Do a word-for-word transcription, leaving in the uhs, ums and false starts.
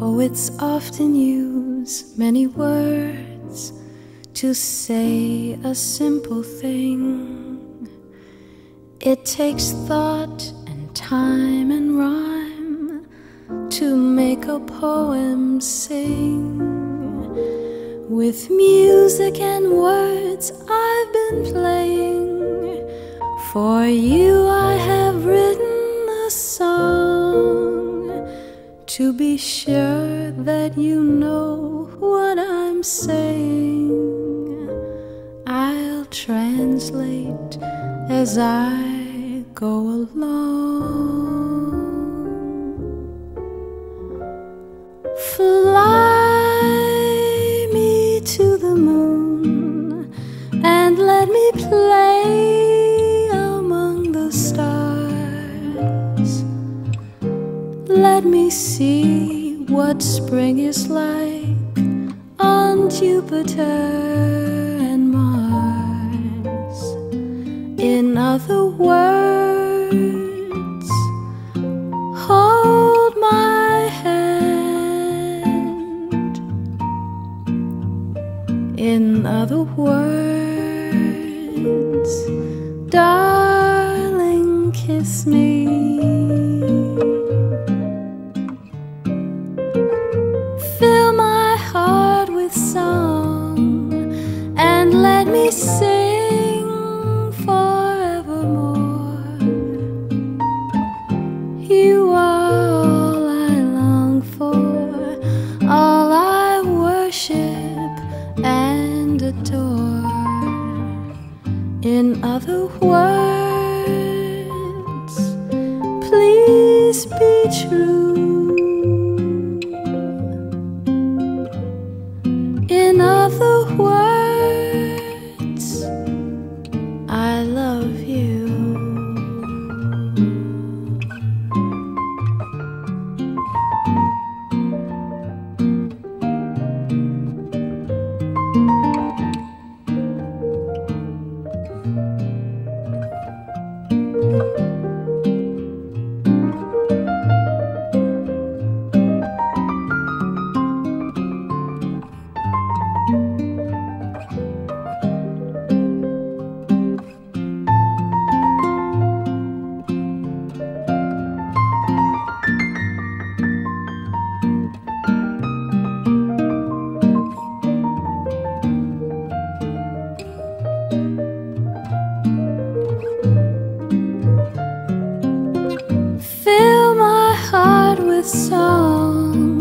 Poets often use many words to say a simple thing. It takes thought and time and rhyme to make a poem sing. With music and words I've been playing. For you I have written a song, to be sure that you know what I'm saying. I'll translate as I go along. Fly me to the moon and let me play among the stars. Let me see what spring is like on Jupiter and Mars. In other words, hold my hand. In other words, darling, kiss me. Fill my heart with song and let me sing forevermore. You are all I long for, all I worship and adore. In other words, please be true. In other words, I love you. Fill my heart with song